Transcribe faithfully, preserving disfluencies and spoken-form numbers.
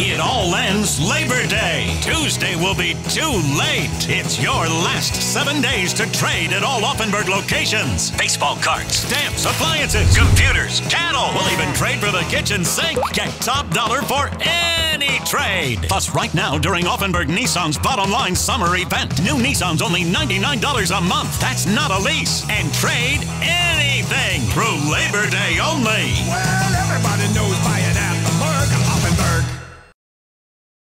It all ends Labor Day. Tuesday will be too late. It's your last seven days to trade at all Offenburg locations. Baseball cards, stamps, appliances, computers, cattle. We'll even trade for the kitchen sink. Get top dollar for any trade. Plus, right now, during Offenburg Nissan's Bottom Line Summer Event, new Nissan's only ninety-nine dollars a month. That's not a lease. And trade anything through Labor Day only.